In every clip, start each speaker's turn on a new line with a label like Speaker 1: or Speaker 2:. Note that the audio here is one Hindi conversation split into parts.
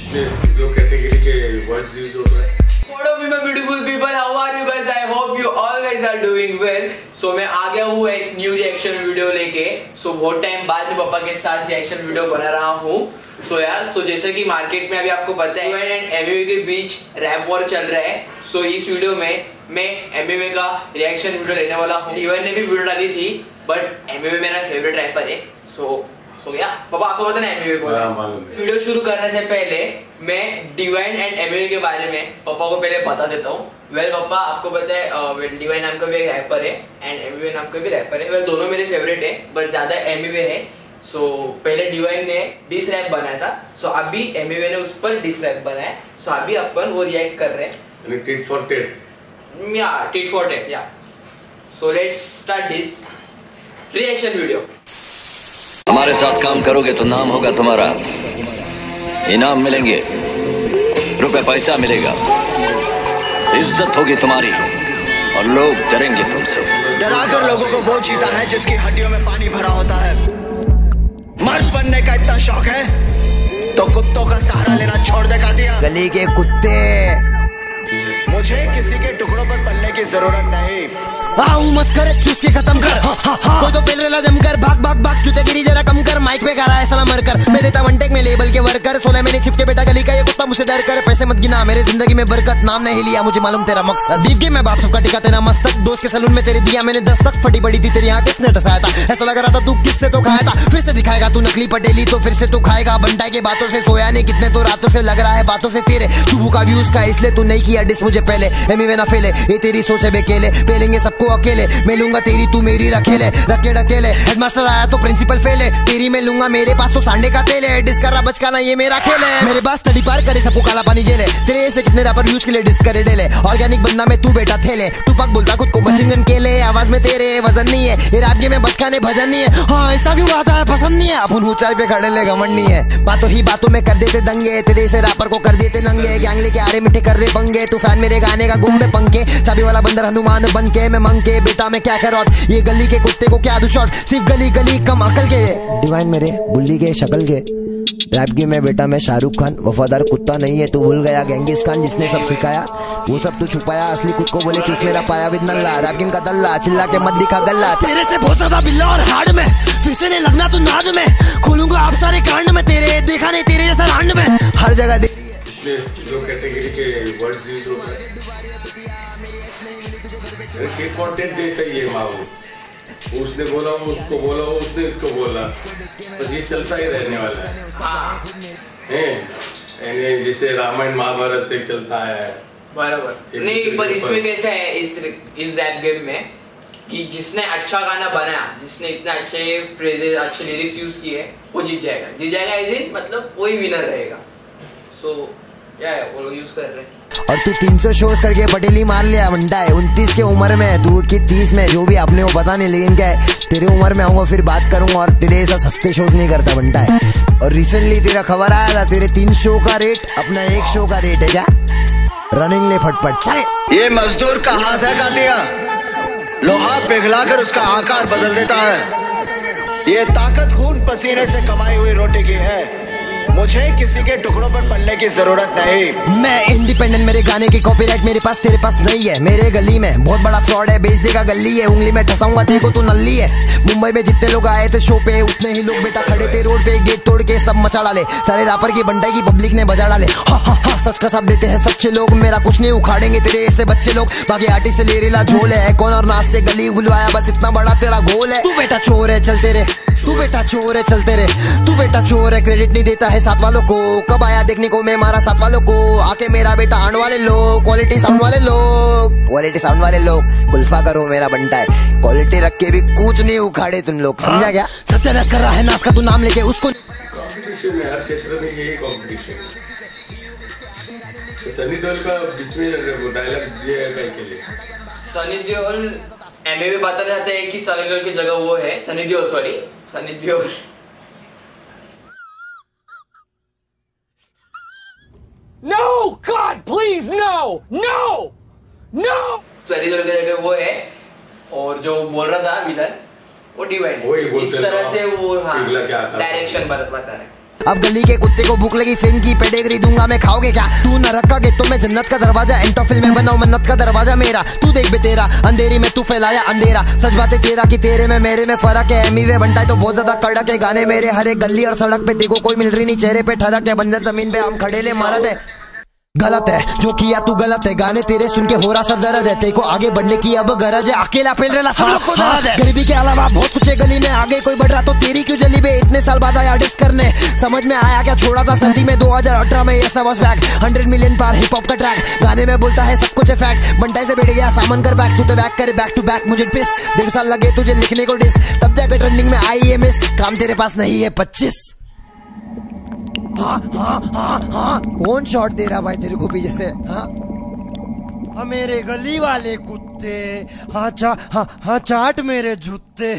Speaker 1: जो कैटेगरी के वर्ड्स यूज होता है।
Speaker 2: What up my beautiful people, how are you guys? I hope you all guys are doing well. So मैं आ गया हूँ एक न्यू रिएक्शन वीडियो लेके। So बहुत टाइम बाद में पापा के साथ रिएक्शन वीडियो बना रहा हूँ। So यार, जैसे कि मार्केट में अभी आपको पता है D1 एंड MMA के बीच रैप वॉर चल रहा है। So इस वीडियो में मैं MMA का रिएक्शन वीडियो लेने वाला हूँ। D1 ने भी वीडियो डाली थी, बट MMA मेरा फेवरेट रैपर है। So या पापा आपको पता है MMA को। वीडियो शुरू करने से पहले मैं D1 एंड MMA के बारे में पापा को पहले बता देता हूँ। वेल पापा, आपको पता है D1 नाम का भी एक रैपर है एंड MMA नाम का भी रैपर है। वेल दोनों मेरे फेवरेट है, बट ज्यादा MMA है। सो पहले D1 ने डिस रैप बनाया था, सो अभी MMA ने उस पर डिस रैप बनाया। सो अभी अपन वो रिएक्ट कर रहे हैं।
Speaker 1: Tit for tat.
Speaker 2: Yeah tit for tat yeah. So let's start this reaction video.
Speaker 3: हमारे साथ काम करोगे तो नाम होगा तुम्हारा, इनाम मिलेंगे, रुपए पैसा मिलेगा, इज्जत होगी तुम्हारी और लोग डरेंगे तुमसे।
Speaker 4: डराकर लोगों को वो जीता है जिसकी हड्डियों में पानी भरा होता है। मर्द बनने का इतना शौक है तो कुत्तों का सहारा लेना छोड़ दे कातिया।
Speaker 5: गली के कुत्ते,
Speaker 4: मुझे किसी के टुकड़ों पर पलने की जरूरत नहीं।
Speaker 5: आऊ मत कर, चूस के खत्म कर। कोई तो पेल रेला जमकर, भाग भाग भाग, जूते गिरी जरा कम कर। माइक पे खा रहा है साला मरकर, मैं देता वन टेक में लेबल के वर्कर। 16 महीने छिपके बेटा गली का ये कुत्ता मुझसे डर कर। पैसे मत गिना, मेरे जिंदगी में बरकत, नाम नहीं लिया, मुझे मालूम तेरा मकसद। बीफ के मैं बाप सबका टिका तेरा मस्तक, दोस्त के सलून में तेरे दिया मैंने दस्तक। फटी बड़ी थी तेरी आँख किसने टसाया था, ऐसा लग रहा था तू किससे तो खाया था। फिर से दिखाएगा तू नकली पटेली, तो फिर से तू खाएगा बंटाई के बातों से। सोया नहीं कितने तो रातों से, लग रहा है बातों से तेरे। तू भूखा व्यूज का इसलिए तू नहीं किया डिस मुझे पहले। एमी ना फेले, ये तेरी सोच है बेकेले, पेलेंगे सबको अकेले। मैं लूंगा तेरी तू मेरी रखेले, रखे डकेले। हेडमास्टर आया तो प्रिंसिपल फेल है, तेरी मैं लूंगा मेरे पास तो सांडे का तेल है। डिस कर रहा बचकाना ये मेरा खेल है, मेरे पास तड़ी पार करे सबको काला पानी जेले। तेरे से कितने रैपर यूज के लिए डिस करे डेले। ऑर्गेनिक बंदा में तू बेटा थेले, तू पक बोलता खुद को मशीन गन केले। आवाज में तेरे वजन नहीं है, ये रैप गेम में बचकाने भजन नहीं है। हाँ ऐसा क्यों आता है पसंद नहीं है, अपन ऊंचाई पे खड़े ले घमंड नहीं है। बातों ही बातों में कर देते दंगे, तेरे से रैपर को कर देते नंगे। गैंग लेके आरे मिठे कर रहे पंगे, तू फैन मेरे गाने का गुम में पंखे। चाबी वाला बंदर हनुमान बन के मैं मंगे, बेटा मैं क्या करोट, ये गली के कुत्ते को क्या दू शॉट। सिर्फ गली गली कम अकल के, डिवाइन मेरे बुल्ली के शक्ल के। रैप गेम में बेटा मैं शाहरुख खान, वफादार कुत्ता नहीं है तू भूल गया गेंगिस खान जिसने सब सिखाया। वो सब तू छुपाया, असली खुद को बोले चूस मेरा पाया विद नल्ला। रैप गेम का दल्ला, चिल्ला के मत दिखा गल्ला। तेरे से बहुत ज्यादा बिल्ला और हार्ड में, फिर से नहीं लगना तू नाद में। खोलूंगा आप सारे कांड में, तेरे देखा नहीं तेरे जैसा रांड में। हर जगह दे
Speaker 1: जो कैटेगरी के वर्ड्स यूज होता है। टिट फॉर टेट जैसा ही है माहौल। उसने बोला उसको बोला, उसने इसको बोला, बस ये चलता ही रहने वाला है। जैसे रामायण महाभारत से चलता है
Speaker 2: बराबर। नहीं पर इसमें कैसा है इस रैप गेम में कि जिसने अच्छा गाना बनाया, जिसने इतने अच्छे फ्रेजेस अच्छे लिरिक्स यूज किए, वो जीत जाएगा। जीत जाएगा इस मतलब वही विनर रहेगा। सो क्या है वो लोग यूज कर रहे हैं।
Speaker 5: और तू 300 शोज करके पटेली मार लिया बंटा है। 29 के उम्र में, तू की 30 में, जो भी अपने को पता नहीं, लेकिन क्या है तेरे उम्र में आऊंगा फिर बात करूंगा और तेरे ऐसा सस्ते शोज नहीं करता बंटा है। और रिसेंटली तेरा खबर आया था, तेरे 3 शो का रेट अपना 1 शो का रेट है क्या? रनिंग ले फटफट चले।
Speaker 4: ये मजदूर का हाथ है कातिया, लोहा पिघलाकर उसका आकार बदल देता है। ये ताकत खून पसीने से कमाई हुई रोटी की है, मुझे किसी के टुकड़ों पर पलने की जरूरत नहीं।
Speaker 5: मैं इंडिपेंडेंट, मेरे गाने की कॉपीराइट मेरे पास तेरे पास नहीं है। मेरे गली में बहुत बड़ा फ्रॉड है, बेच देगा गली है। उंगली में ठसाऊंगा तेरे को तू नल्ली है। मुंबई में जितने लोग आए थे शो पे, उतने ही लोग बेटा खड़े थे रोड पे। गेट तोड़ के सब मचा डाले, सारे रैपर की बंटाई की पब्लिक ने बजा डाले। सच का साथ देते हैं सच्चे लोग, मेरा कुछ नहीं उखाड़ेंगे तेरे ऐसे बच्चे लोग। बाकी आर्टिस्ट से ले रेला झोल है, कौन और नाच से गली बुलवाया, बस इतना बड़ा तेरा गोल है। तू बेटा चोर है चलते रे, तू बेटा चोर है चलते रे, तू बेटा चोर है, क्रेडिट नहीं देता है साथ वालों को। कब आया देखने को मैं मारा साथ वालों को, आके मेरा बेटा आने वाले लोग, क्वालिटी साउंड वाले लोग, क्वालिटी साउंड वाले लोग। गुल्फा करो मेरा बंटा है, क्वालिटी रख के भी कुछ नहीं उखाड़े तुम लोग, समझा क्या? सत्यानाश कर रहा है नाश का तू नाम लेके उसको।
Speaker 1: कॉम्पिटिशन है हर क्षेत्र में, यही कॉम्पिटिशन। सनी देओल का बीच में डायलॉग दिया है के लिए।
Speaker 2: सनी देओल एमए में बताया जाता है कि सनी देओल की जगह वो है Sunny Deol, sorry Sunny Deol.
Speaker 6: No, God, please, no, no, no.
Speaker 2: Sunny Deol की जगह वो है, और जो बोल रहा था विलन वो D1। इस तरह से वो हाँ डायरेक्शन बता रहे।
Speaker 5: अब गली के कुत्ते को भूख लगी फिल्म की पेडिग्री दूंगा मैं, खाओगे क्या? तू न रखा गेटो में जन्नत का दरवाजा, एंटोफिल में बनाओ मन्नत का दरवाजा मेरा। तू देख बे तेरा अंधेरी में तू फैलाया अंधेरा, सच बात है तेरा कि तेरे में मेरे में फर्क है। एमी वे बनता है तो बहुत ज्यादा कड़क है, गाने मेरे हर एक गली और सड़क पे देखो कोई मिल रही नहीं, चेहरे पे ठरक है, बंजर जमीन पे हम खड़े ले मारत है। गलत है जो किया तू गलत है, गाने तेरे सुन के हो रहा सर दर्द है, तेरे को आगे बढ़ने की अब गरज है, अकेला फैल रहा सब लोग को दर्द है। गरीबी के अलावा बहुत कुछ है गली में, आगे कोई बढ़ रहा तो तेरी क्यों जली बे? इतने साल बाद आया डिस करने, समझ में आया क्या छोड़ा था सर्दी में 2018 में, ये सब वाज बैक 100 मिलियन पार हिप हॉप का ट्रैक, गाने में बोलता है सब कुछ है फैक्ट, बंटाई से बैठ गया सामान कर बैक, तू तो बैक करे बैक टू बैक मुझे पिस, 1.5 साल लगे तुझे लिखने को डिस, तब जाके ट्रेंडिंग में आई है मिस, काम तेरे पास नहीं है 25। हाँ कौन शॉट दे रहा भाई तेरे को पीछे से? हाँ मेरे गली वाले कुत्ते, हाँ चाट मेरे जूते।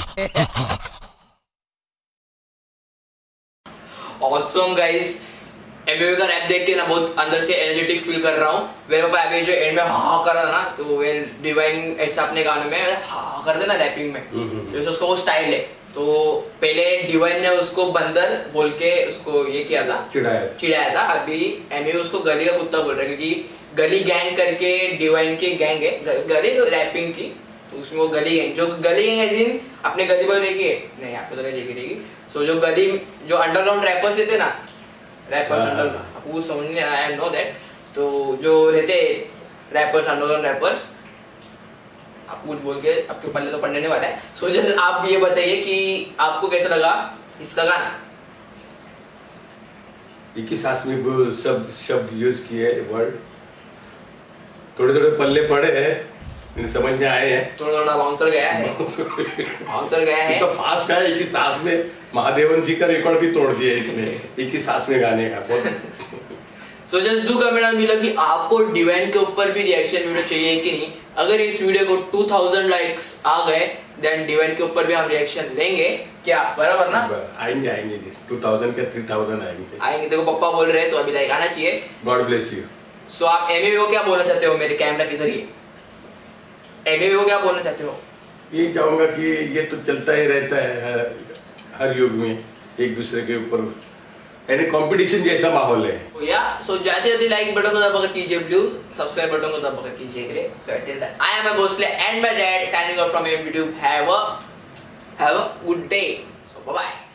Speaker 2: ऑसम गाइस, एमवी का रैप देख के ना बहुत अंदर से एनर्जेटिक फील कर रहा हूँ। मेरे पापा अभी जो एंड में हाँ कर रहा ना, तो वेल डिवाइन ऐसा अपने गानों में हाँ कर देना रैपिंग में, जैसे उसका वो स्टाइल है। तो पहले डिवाइन ने उसको बंदर बोल के उसको ये किया था, चिढ़ाया था, अभी एमी उसको गली का कुत्ता बोल रहा है, क्योंकि गली गैंग करके डिवाइन की गैंग है, गली रैपिंग की, तो उसमें वो गली गैंग, जो गली गैंग है जिन अपने गली पर रहेगी नहीं, आपको तो रहेगी। सो जो गली जो अंडरग्राउंड रैपर्स थे ना, रैपर्स अंडरग्राउंड, आपको समझ नहीं आया, आई नो दैट, तो जो रहते रैपर्स अंडरग्राउंड रैपर्स, आप कुछ बोल के आपके पल्ले तो पढ़ने वाला है। सो जैसे आप ये बताइए कि आपको कैसा लगा इसका गाना?
Speaker 1: एक ही सांस में शब्द यूज किए, वर्ड थोड़े पल्ले पड़े हैं, समझ में आए हैं,
Speaker 2: थोड़ा बाउंसर गया है, बाउंसर गया है,
Speaker 1: तो फास्ट है। एक ही सांस में महादेवन जी का रिकॉर्ड भी तोड़ दिया इसने, एक ही सांस में गाने का।
Speaker 2: So just do comment on below कि आपको डिवाइन के ऊपर भी रिएक्शन वीडियो चाहिए कि नहीं। अगर इस वीडियो को 2000 लाइक्स आ गए देन डिवाइन के ऊपर भी हम रिएक्शन लेंगे, क्या बराबर ना?
Speaker 1: आएंगे जी, 2000 के 3000 आएंगे।
Speaker 2: देखो पप्पा बोल रहे हैं तो अभी लाइक आना चाहिए।
Speaker 1: God bless you.
Speaker 2: सो आप एमी को क्या बोलना चाहते हो मेरे कैमरा के जरिए? एमी को क्या बोलना चाहते हो?
Speaker 1: ये चाहूंगा कि ये तो चलता ही रहता है हर युग में, एक दूसरे के ऊपर यानी कंपटीशन जैसा माहौल है।
Speaker 2: या सो जाते जाते लाइक बटन को दबाकर कीजिए ब्लू, सब्सक्राइब बटन को दबाकर कीजिए ग्रे। So till then I am Bhosle and my dad signing off from YouTube. Have a good day. So bye bye.